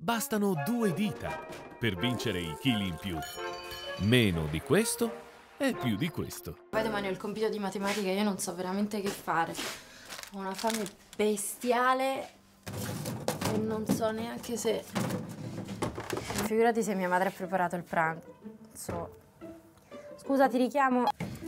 bastano 2 dita per vincere i chili in più. Meno di questo e più di questo. Poi domani ho il compito di matematica e io non so veramente che fare. Ho una fame bestiale e non so neanche se... Figurati se mia madre ha preparato il pranzo. Scusa, ti richiamo.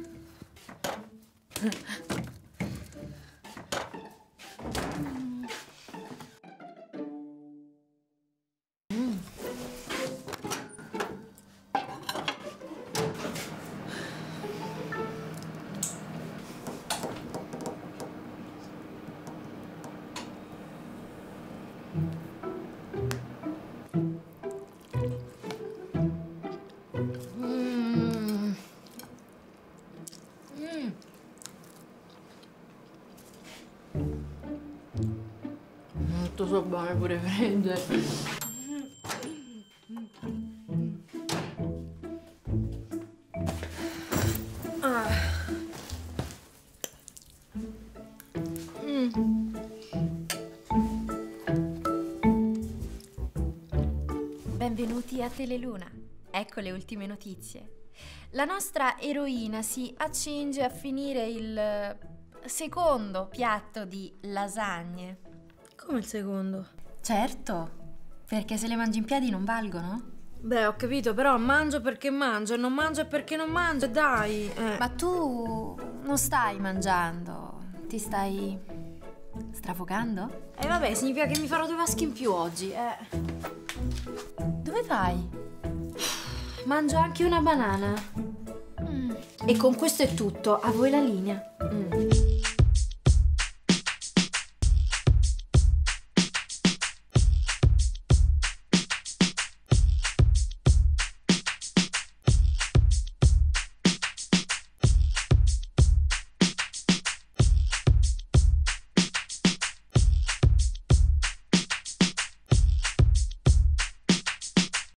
Molto so buone pure fredde. Benvenuti a Teleluna. Ecco le ultime notizie. La nostra eroina si accinge a finire il secondo piatto di lasagne. Come il secondo? Certo, perché se le mangi in piedi non valgono. Beh, ho capito, però mangio perché mangio e non mangio perché non mangio, dai. Ma tu non stai mangiando, ti stai strafogando? Vabbè, significa che mi farò 2 vasche in più oggi, Dove vai? Mangio anche una banana. E con questo è tutto, a voi la linea.